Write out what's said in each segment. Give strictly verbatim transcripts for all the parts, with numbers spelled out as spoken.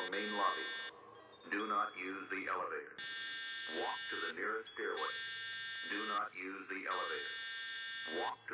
main lobby. Do not use the elevator. Walk to the nearest stairway. Do not use the elevator. Walk to...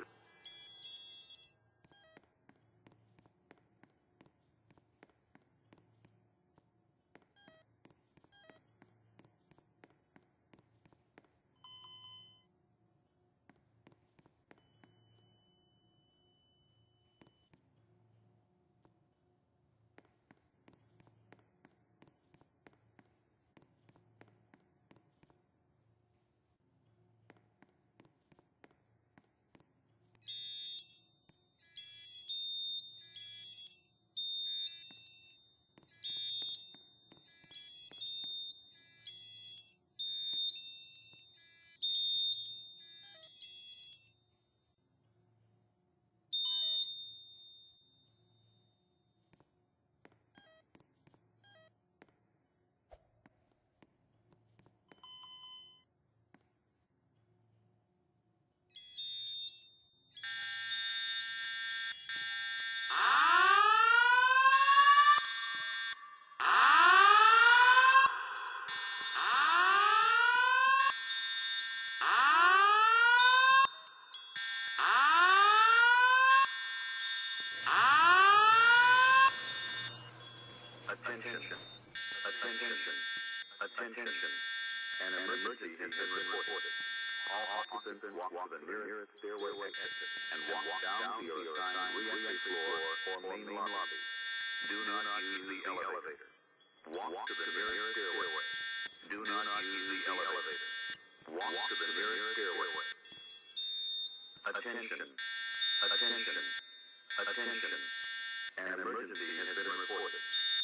Attention. Attention. Attention. An emergency has been reported. All occupants walk to the nearest stairway exit and walk down to your assigned re-entry floor or main lobby. Do not use the elevator. Walk to the nearest stairway. Do not use the elevator. Walk to the nearest stairway. Attention. Attention. Attention. An emergency has been reported.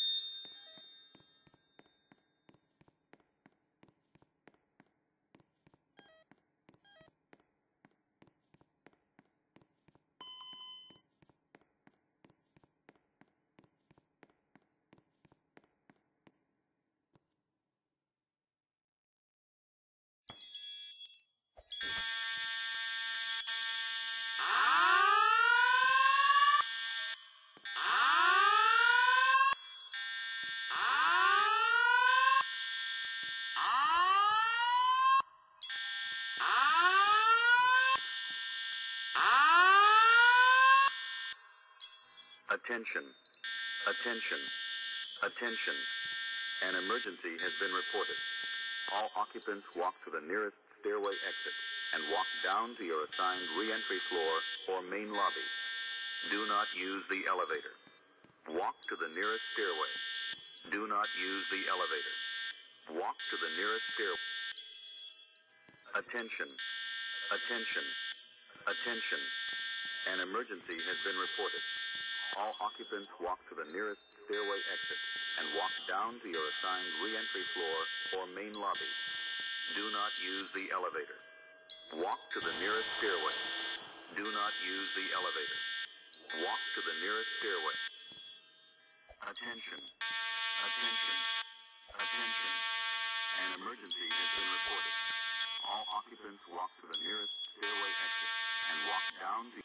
Attention. Attention. Attention. An emergency has been reported. All occupants walk to the nearest stairway exit and walk down to your assigned re-entry floor or main lobby. Do not use the elevator. Walk to the nearest stairway. Do not use the elevator. Walk to the nearest stairway. Attention. Attention. Attention. An emergency has been reported. All occupants walk to the nearest stairway exit and walk down to your assigned re-entry floor or main lobby. Do not use the elevator. Walk to the nearest stairway. Do not use the elevator. Walk to the nearest stairway. Attention. Attention. Attention. An emergency has been reported. All occupants walk to the nearest stairway exit and walk down to